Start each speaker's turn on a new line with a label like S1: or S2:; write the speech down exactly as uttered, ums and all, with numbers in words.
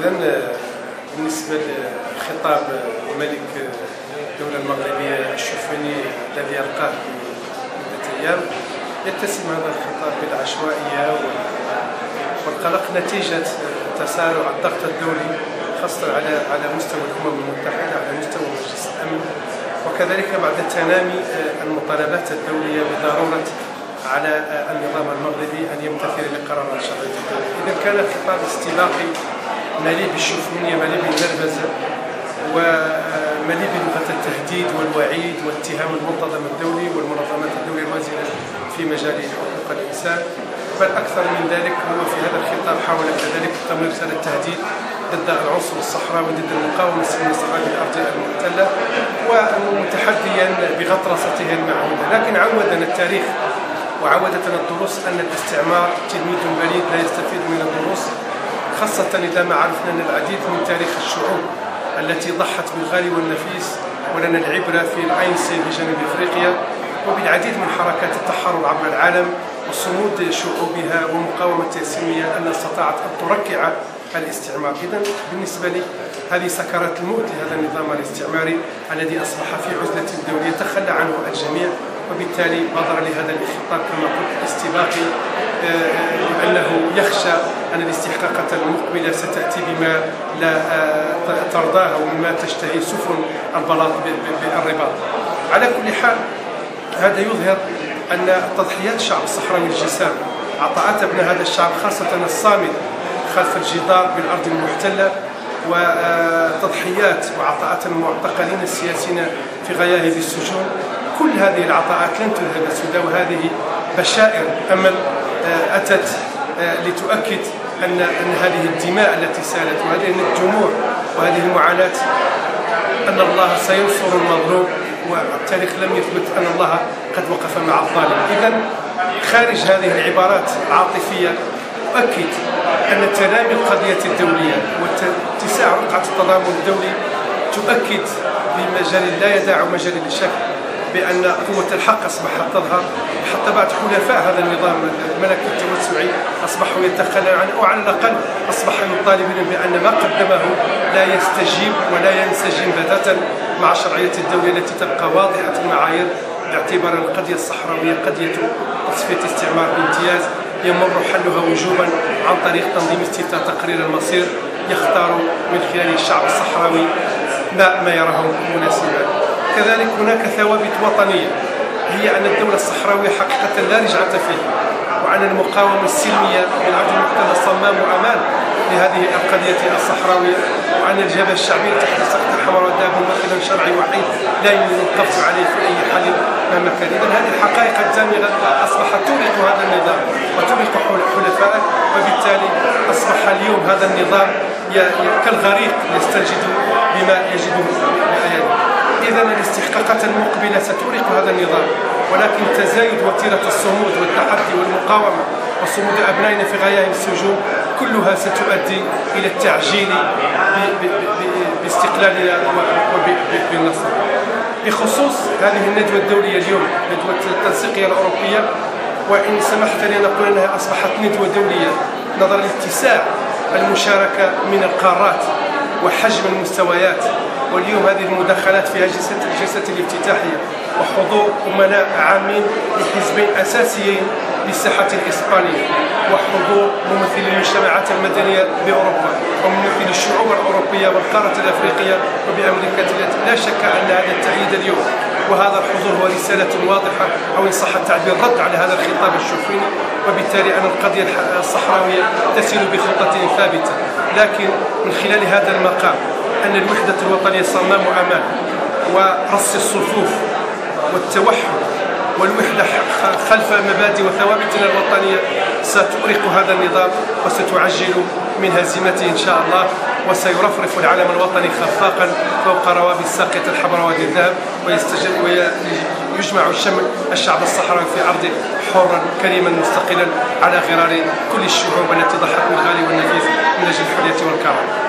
S1: إذن بالنسبة لخطاب ملك الدولة المغربية الشوفيني الذي ألقاه مدة أيام، يتسم هذا الخطاب بالعشوائية والقلق نتيجة تسارع الضغط الدولي خاصة على على مستوى الأمم المتحدة، على مستوى مجلس الأمن، وكذلك بعد تنامي المطالبات الدولية بضرورة على النظام المغربي أن يمتثل لقرارات شرعية الدولة. إذا كان خطاب استباقي مليء بالشوفينية، مليء بالنرفزة، ومليء بلغة التهديد والوعيد واتهام المنتظم الدولي والمنظمات الدولية الوازنة في مجال حقوق الإنسان، بل أكثر من ذلك هو في هذا الخطاب حاول كذلك تمويل رسالة تهديد ضد العنصر الصحراوي، ضد المقاومة السلمية الصحراوية بالأرض المحتلة، ومتحديا بغطرسته المعهودة. لكن عودنا التاريخ وعودتنا الدروس أن الاستعمار تلميذ بليد لا يستفيد من الدروس، خاصة إذا ما عرفنا أن العديد من تاريخ الشعوب التي ضحت بالغالي والنفيس ولنا العبرة في الأينسي بجنوب أفريقيا، وبالعديد من حركات التحرر عبر العالم وصمود شعوبها ومقاومتها السلمية أن استطاعت أن تركع الاستعمار. إذن بالنسبة لي هذه سكرات الموت لهذا النظام الاستعماري الذي أصبح في عزلة دولية تخلى عنه الجميع، وبالتالي بادر لهذا الخطاب كما قلت استباقي، لأنه يخشى أن الاستحقاقات المقبلة ستأتي بما لا ترضاه ومما تشتهي سفن البلاط بالرباط. على كل حال هذا يظهر أن تضحيات الشعب الصحراوي الجسام، عطاءات ابن هذا الشعب خاصة الصامد خلف الجدار بالأرض المحتلة، وتضحيات وعطاءات المعتقلين السياسيين في غياهب السجون، كل هذه العطاءات لن تذهب سدى، وهذه بشائر أمل أتت لتؤكد أن أن هذه الدماء التي سالت وهذه الدموع وهذه المعاناة أن الله سينصر المظلوم، والتاريخ لم يثبت أن الله قد وقف مع الظالم. إذن خارج هذه العبارات العاطفية أؤكد أن تنامي القضية الدولية واتساع رقعة التضامن الدولي تؤكد بمجال لا يدع مجال للشك بأن قوة الحق أصبحت تظهر، حتى بعد حلفاء هذا النظام الملكي التوسعي أصبحوا يتخلون عنه، وعلى الأقل أصبح يطالبون بأن ما قدمه لا يستجيب ولا ينسجم بتاتا مع شرعية الدولة التي تبقى واضحة المعايير، باعتبار القضية الصحراوية قضية تصفية استعمار بامتياز يمر حلها وجوبا عن طريق تنظيم استفتاء تقرير المصير يختار من خلاله الشعب الصحراوي ما ما يراه مناسبا. كذلك هناك ثوابت وطنية، هي أن الدولة الصحراوية حقيقة لا رجعة فيها، وأن المقاومة السلمية بالأرض المحتلة صمام أمان لهذه القضية الصحراوية، وأن الجبهة الشعبية تحت سقف الحمراء والذهب ممثلا شرعي وحيد لا يمكن القفز عليه في أي حال مهما كان. إذن هذه الحقائق الدامغة أصبحت تورق هذا النظام وتورق حلفائه، وبالتالي أصبح اليوم هذا النظام كالغريق يستجد بما يجده بأيامه. إذن الاستحقاقات المقبلة ستورق هذا النظام، ولكن تزايد وتيرة الصمود والتحدي والمقاومة وصمود أبنائنا في غياهب السجون كلها ستؤدي إلى التعجيل باستقلالنا وبالنصر. بخصوص هذه الندوة الدولية اليوم، ندوة التنسيقية الأوروبية، وإن سمحت لي أن أقول أنها أصبحت ندوة دولية نظرا لاتساع المشاركة من القارات وحجم المستويات، واليوم هذه المداخلات فيها جلسة الجلسة الافتتاحية وحضور أمناء عامين لحزبين أساسيين للساحة الإسبانية، وحضور ممثلي المجتمعات المدنية بأوروبا وممثلي الشعوب الأوروبية والقارة الأفريقية وبأمريكا التي لا شك أن هذا التأييد اليوم وهذا الحضور هو رسالة واضحة، أو إن صح التعبير رد على هذا الخطاب الشوفيني، وبالتالي أن القضية الصحراوية تسير بخطة ثابتة، لكن من خلال هذا المقام أن الوحدة الوطنية صمام أمان ورص الصفوف والتوحد والوحدة خلف مبادئ وثوابتنا الوطنية ستؤرق هذا النظام وستعجل من هزيمته إن شاء الله، وسيرفرف العلم الوطني خفاقا فوق روابي الساقية الحمراء وادي الذهب، ويجمع الشمل الشعب الصحراوي في عرضه حرا كريما مستقلا على غرار كل الشعوب التي ضحت بالغالي والنفيس من أجل الحرية والكرامة.